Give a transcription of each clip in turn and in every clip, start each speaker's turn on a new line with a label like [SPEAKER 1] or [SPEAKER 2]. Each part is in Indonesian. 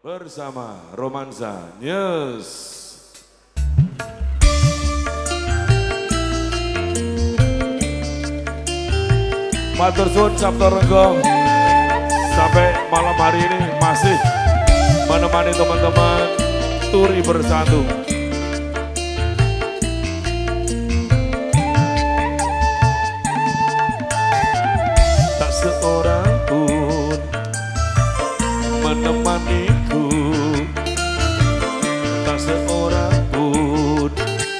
[SPEAKER 1] bersama Romansa News. Matur suwun Sabto Renggong, sampai malam hari ini masih menemani teman-teman turi bersatu. Tak seorang pun menemaniku, tak seorang pun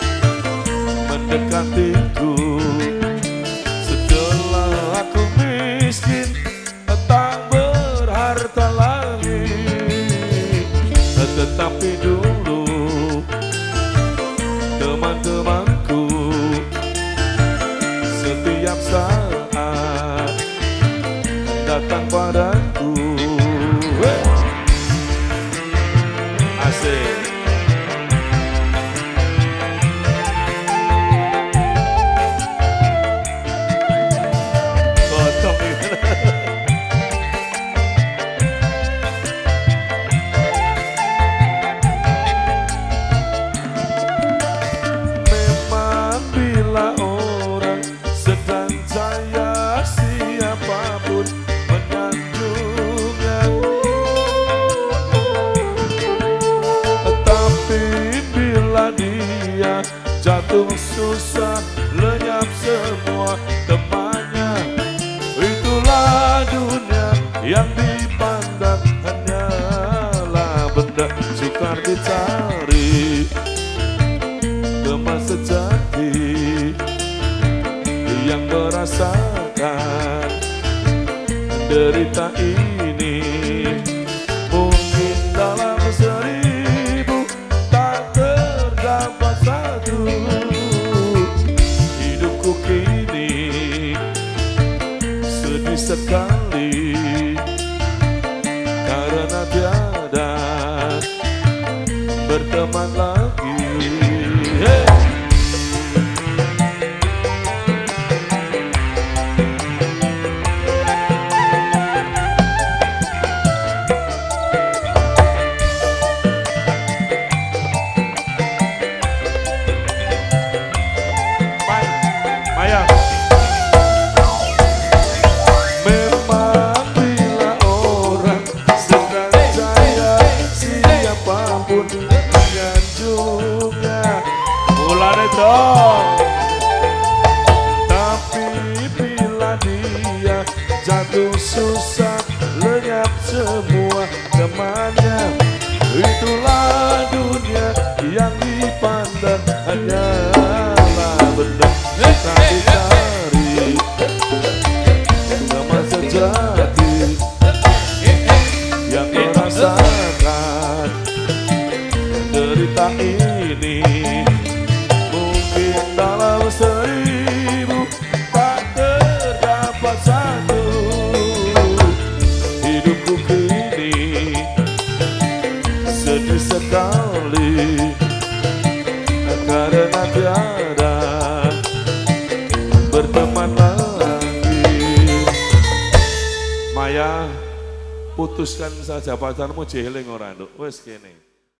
[SPEAKER 1] mendekatiku. Setelah aku miskin, tak berharta lagi, tetapi dulu teman-temanku setiap saat datang padaku. Asik. Memang bila orang sedang jaya, siapapun menyanjungnya. Tapi bila dia jatuh susah, lenyap semua temannya. Itulah dunia yang dipandang hanyalah benda sukar dicari. Teman sejati yang merasakan derita ini, mungkin dalam 1000 tak terdapat satu. Hidupku kini sedih sekali karena tiada berteman lagi. Hey! Memang bila orang sedang jaya, siapapun menyanjungnya. Mulane dong. Tapi bila dia jatuh susah, lenyap semua temannya. Itulah dunia yang dipandang hanyalah benda tak dicari. Teman sejati yang merasakan derita ini, mungkin dalam 1000 tak terdapat satu. Hidupku kini sedih sekali karena tiada berteman lagi. Maya, putuskan saja pacarmu jeling ora nduk. Wes kene.